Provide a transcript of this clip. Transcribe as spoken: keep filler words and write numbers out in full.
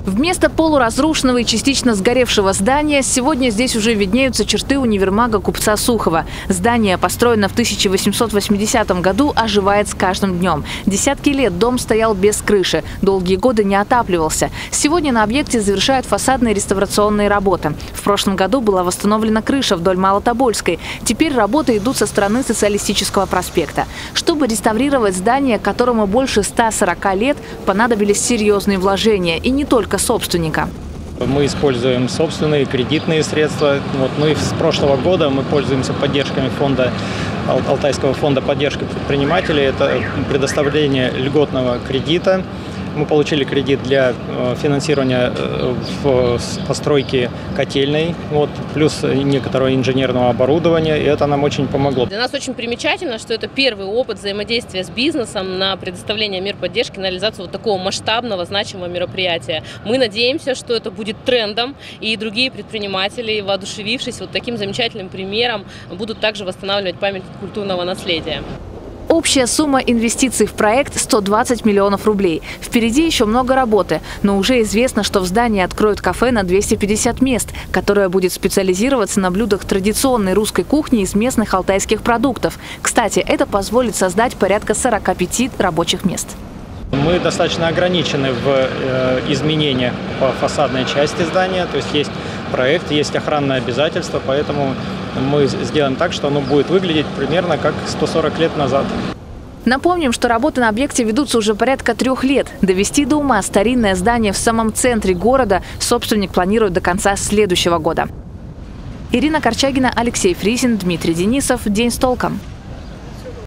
Вместо полуразрушенного и частично сгоревшего здания сегодня здесь уже виднеются черты универмага купца Сухова. Здание, построено в тысяча восемьсот восьмидесятом году, оживает с каждым днем. Десятки лет дом стоял без крыши, долгие годы не отапливался. Сегодня на объекте завершают фасадные реставрационные работы. В прошлом году была восстановлена крыша вдоль Малотобольской. Теперь работы идут со стороны Социалистического проспекта. Чтобы реставрировать здание, которому больше ста сорока лет, понадобились серьезные вложения. И не только собственника. Мы используем собственные кредитные средства. Вот мы с прошлого года мы пользуемся поддержками фонда, Алтайского фонда поддержки предпринимателей. Это предоставление льготного кредита. Мы получили кредит для финансирования в постройки котельной, вот, плюс некоторого инженерного оборудования, и это нам очень помогло. Для нас очень примечательно, что это первый опыт взаимодействия с бизнесом на предоставление мер поддержки, на реализацию вот такого масштабного, значимого мероприятия. Мы надеемся, что это будет трендом, и другие предприниматели, воодушевившись вот таким замечательным примером, будут также восстанавливать память культурного наследия. Общая сумма инвестиций в проект – сто двадцать миллионов рублей. Впереди еще много работы, но уже известно, что в здании откроют кафе на двести пятьдесят мест, которое будет специализироваться на блюдах традиционной русской кухни из местных алтайских продуктов. Кстати, это позволит создать порядка сорока пяти рабочих мест. Мы достаточно ограничены в э, изменениях по фасадной части здания, то есть есть проект, есть охранное обязательство, поэтому мы сделаем так, что оно будет выглядеть примерно как сто сорок лет назад. Напомним, что работы на объекте ведутся уже порядка трех лет. Довести до ума старинное здание в самом центре города собственник планирует до конца следующего года. Ирина Корчагина, Алексей Фризин, Дмитрий Денисов. День с толком.